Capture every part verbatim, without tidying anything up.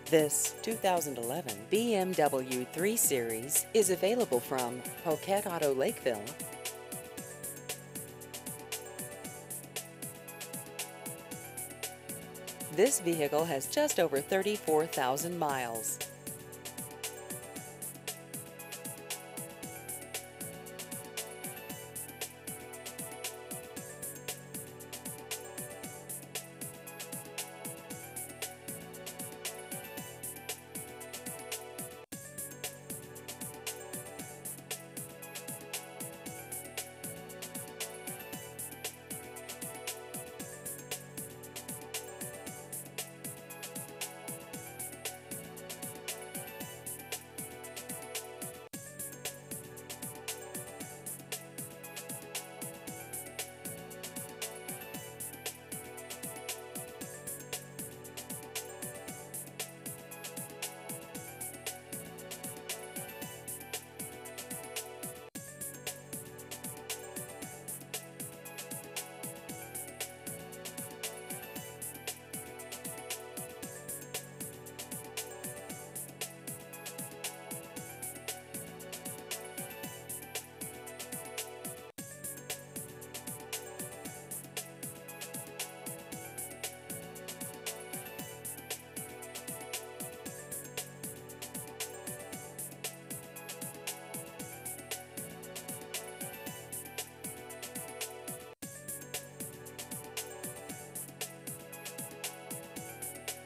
This two thousand eleven B M W three Series is available from Poquet Auto Lakeville. This vehicle has just over thirty-four thousand miles.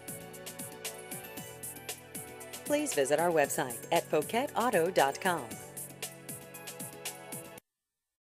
Please visit our website at poquet auto dot com.